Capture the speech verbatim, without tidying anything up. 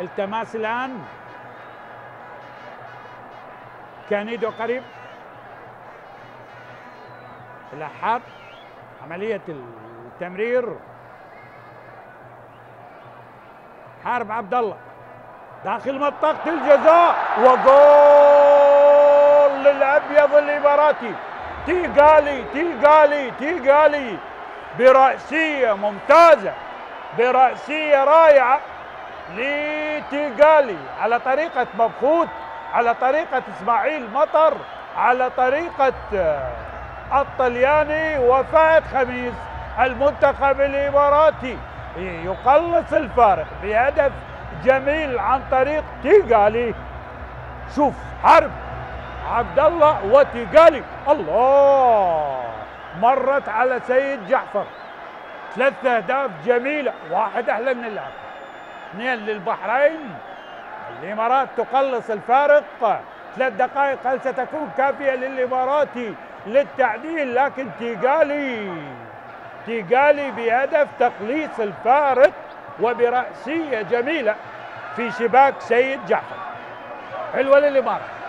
التماس الآن، كانيدو قريب، الأحاد عملية التمرير، حارب عبد الله داخل منطقة الجزاء وجول للأبيض الإماراتي. تيغالي تيغالي تيغالي برأسية ممتازة، برأسية رائعة لتيغالي على طريقة مبخوت، على طريقة إسماعيل مطر، على طريقة الطلياني وفهد خميس. المنتخب الإماراتي يقلص الفارق بهدف جميل عن طريق تيغالي. شوف حرب عبد الله وتيغالي، الله، مرت على سيد جعفر. ثلاث اهداف جميله، واحد احلى من الاخر. اثنين للبحرين، الامارات تقلص الفارق. ثلاث دقائق هل ستكون كافيه للاماراتي للتعديل؟ لكن تيغالي تيغالي بهدف تقليص الفارق وبرأسيه جميله في شباك سيد جعفر. حلوه للامارات.